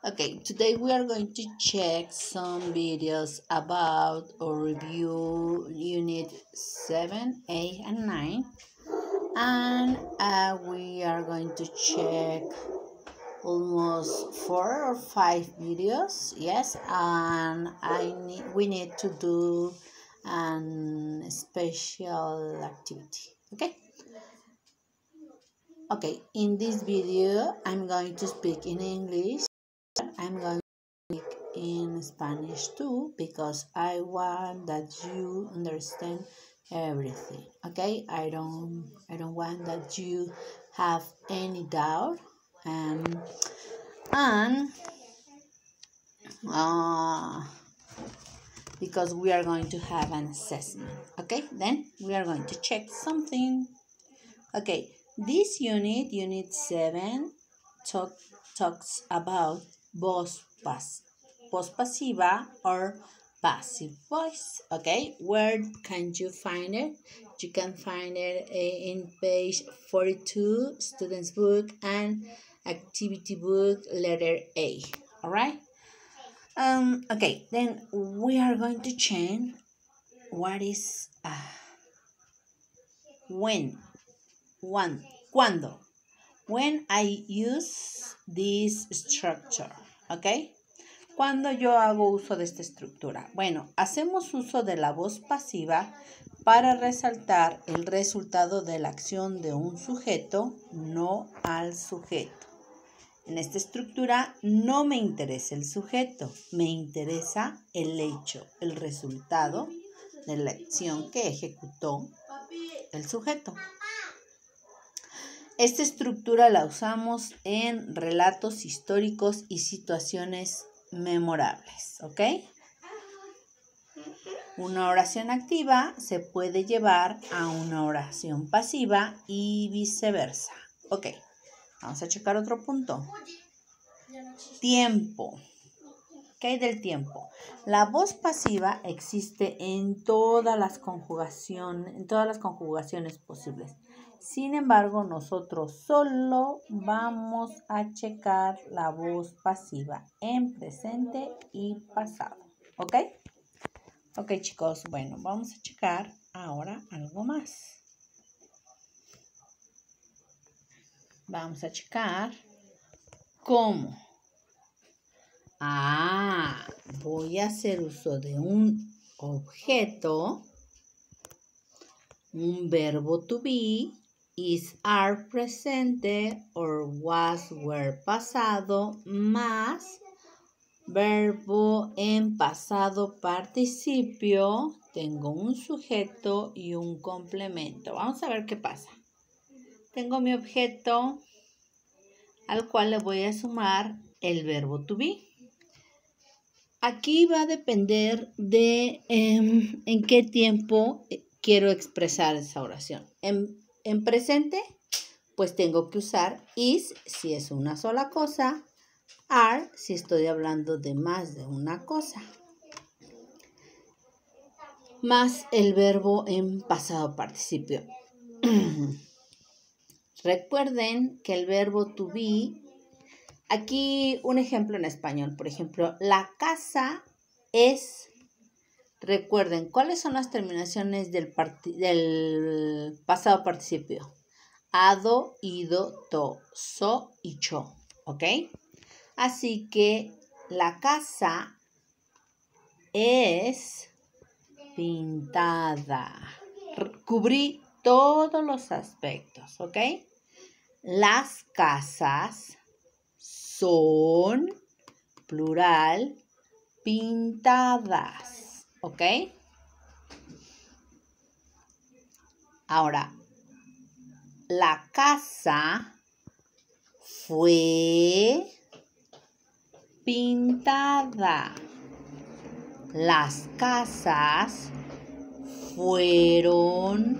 Okay, today we are going to check some videos about or review Unit 7, 8, and 9. And we are going to check almost 4 or 5 videos. Yes, and we need to do a special activity. Okay, in this video, I'm going to speak in English. I'm going to speak in Spanish too because I want that you understand everything. Okay, I don't want that you have any doubt. And because we are going to have an assessment. Okay, then we are going to check something. Okay, this unit 7, talks about voz pasiva or passive voice. Okay, where can you find it? You can find it in page 42, student's book and activity book, letter A. All right. Okay, then we are going to change what is when. Cuando. When I use this structure, ¿ok? Cuando yo hago uso de esta estructura. Bueno, hacemos uso de la voz pasiva para resaltar el resultado de la acción de un sujeto, no al sujeto. En esta estructura no me interesa el sujeto, me interesa el hecho, el resultado de la acción que ejecutó el sujeto. Esta estructura la usamos en relatos históricos y situaciones memorables, ¿ok? Una oración activa se puede llevar a una oración pasiva y viceversa. Ok, vamos a checar otro punto. Tiempo. ¿Qué hay del tiempo? La voz pasiva existe en todas las conjugaciones posibles. Sin embargo, nosotros solo vamos a checar la voz pasiva en presente y pasado. ¿Ok? Ok, chicos. Bueno, vamos a checar ahora algo más. Vamos a checar cómo. Voy a hacer uso de un objeto, un verbo to be, is, are presente, or was, were pasado, más verbo en pasado participio. Tengo un sujeto y un complemento. Vamos a ver qué pasa. Tengo mi objeto al cual le voy a sumar el verbo to be. Aquí va a depender de en qué tiempo quiero expresar esa oración. En presente, pues tengo que usar is si es una sola cosa, are si estoy hablando de más de una cosa, más el verbo en pasado participio. Recuerden que el verbo to be, aquí un ejemplo en español, por ejemplo, la casa es. Recuerden, ¿cuáles son las terminaciones del pasado participio? Ado, ido, to, so y cho, ¿ok? Así que la casa es pintada. Cubrí todos los aspectos, ¿ok? Las casas son, plural, pintadas. ¿Ok? Ahora, la casa fue pintada. Las casas fueron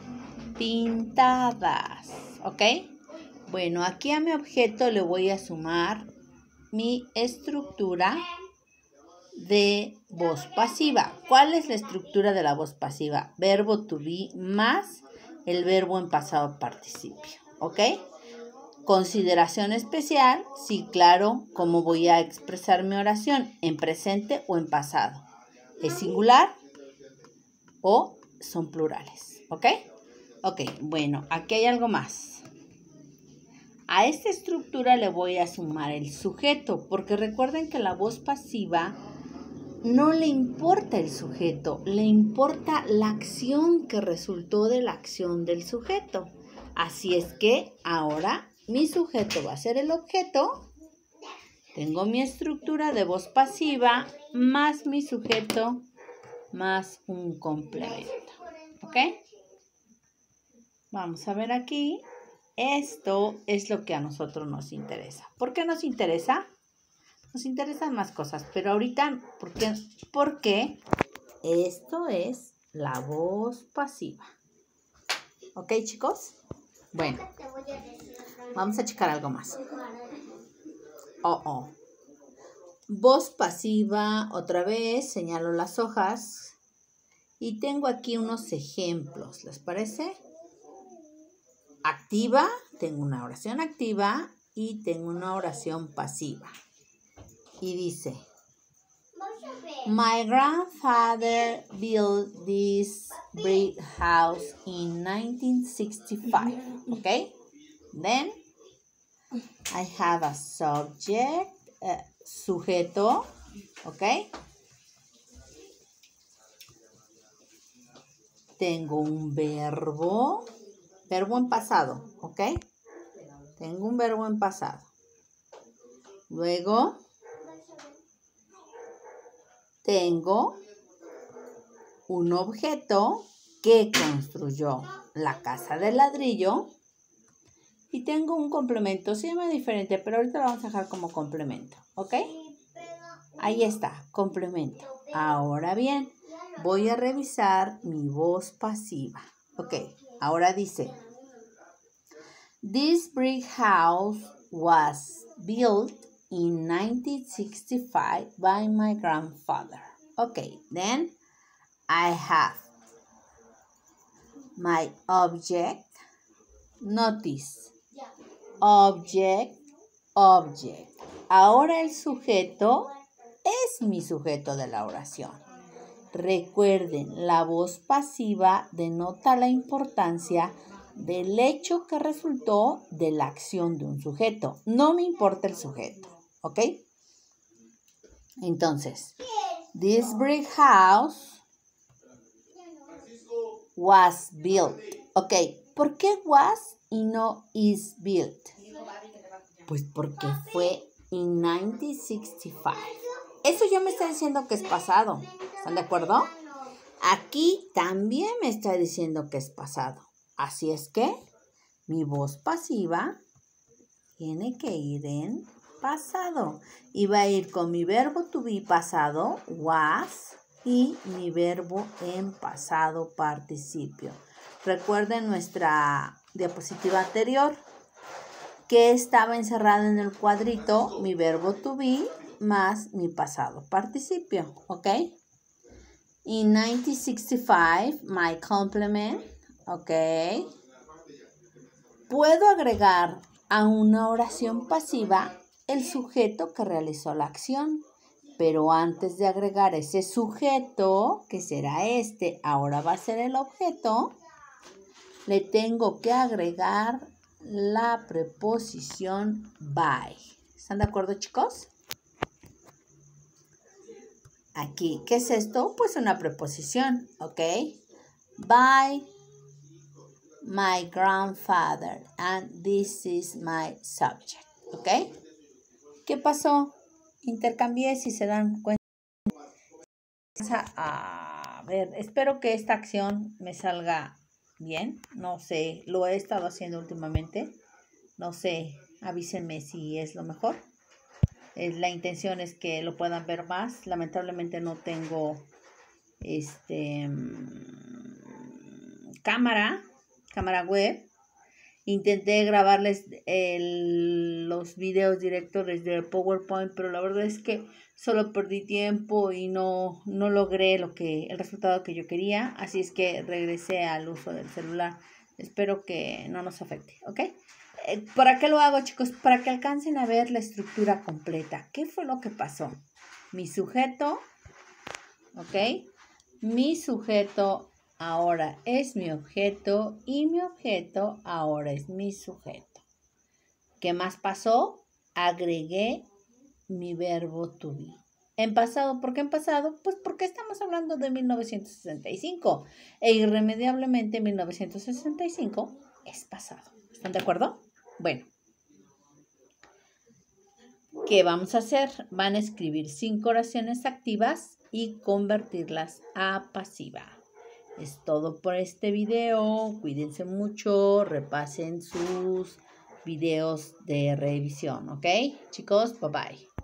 pintadas. ¿Ok? Bueno, aquí a mi objeto le voy a sumar mi estructura de voz pasiva. ¿Cuál es la estructura de la voz pasiva? Verbo to be más el verbo en pasado participio. ¿Ok? Consideración especial, sí, claro, ¿cómo voy a expresar mi oración? ¿En presente o en pasado? ¿Es singular o son plurales? ¿Ok? Ok, bueno, aquí hay algo más. A esta estructura le voy a sumar el sujeto, porque recuerden que la voz pasiva no le importa el sujeto, le importa la acción que resultó de la acción del sujeto. Así es que ahora mi sujeto va a ser el objeto. Tengo mi estructura de voz pasiva más mi sujeto más un complemento. ¿Ok? Vamos a ver aquí. Esto es lo que a nosotros nos interesa. ¿Por qué nos interesa? Nos interesan más cosas, pero ahorita, ¿por qué? Porque esto es la voz pasiva. ¿Ok, chicos? Bueno, vamos a checar algo más. Voz pasiva, otra vez, señalo las hojas. Y tengo aquí unos ejemplos, ¿les parece? Activa, tengo una oración activa y tengo una oración pasiva. Y dice, my grandfather built this brick house in 1965. Okay? Then I have a subject, sujeto. Okay? Tengo un verbo en pasado. ¿Ok? Tengo un verbo en pasado. Luego tengo un objeto que construyó la casa de ladrillo y tengo un complemento. Se llama diferente, pero ahorita lo vamos a dejar como complemento. ¿Ok? Ahí está, complemento. Ahora bien, voy a revisar mi voz pasiva. Ok, ahora dice, this brick house was built in 1965 by my grandfather. Okay, then I have my object. Notice, object. Ahora el sujeto es mi sujeto de la oración. Recuerden, la voz pasiva denota la importancia del hecho que resultó de la acción de un sujeto. No me importa el sujeto, ¿ok? Entonces, this brick house was built. Ok, ¿por qué was y no is built? Pues porque fue en 1965. Eso ya me está diciendo que es pasado. ¿Están de acuerdo? Aquí también me está diciendo que es pasado. Así es que mi voz pasiva tiene que ir en pasado. Y va a ir con mi verbo to be pasado, was, y mi verbo en pasado participio. Recuerden nuestra diapositiva anterior que estaba encerrado en el cuadrito mi verbo to be más mi pasado participio. ¿Ok? In 1965, my complement, ok. Puedo agregar a una oración pasiva el sujeto que realizó la acción. Pero antes de agregar ese sujeto, que será este, ahora va a ser el objeto, le tengo que agregar la preposición by. ¿Están de acuerdo, chicos? Aquí, ¿qué es esto? Pues una preposición, ¿ok? By my grandfather and this is my subject, ¿ok? ¿Qué pasó? Intercambié, si se dan cuenta. A ver, espero que esta acción me salga bien. No sé, lo he estado haciendo últimamente. No sé, avísenme si es lo mejor. La intención es que lo puedan ver más. Lamentablemente no tengo cámara web. Intenté grabarles los videos directos desde PowerPoint, pero la verdad es que solo perdí tiempo y no logré el resultado que yo quería. Así es que regresé al uso del celular. Espero que no nos afecte, ¿ok? ¿Para qué lo hago, chicos? Para que alcancen a ver la estructura completa. ¿Qué fue lo que pasó? Mi sujeto, ¿ok? Mi sujeto ahora es mi objeto y mi objeto ahora es mi sujeto. ¿Qué más pasó? Agregué mi verbo to be. En pasado, ¿por qué en pasado? Pues porque estamos hablando de 1965 e irremediablemente 1965 es pasado. ¿Están de acuerdo? Bueno, ¿qué vamos a hacer? Van a escribir 5 oraciones activas y convertirlas a pasiva. Es todo por este video. Cuídense mucho, repasen sus videos de revisión, ¿ok? Chicos, bye bye.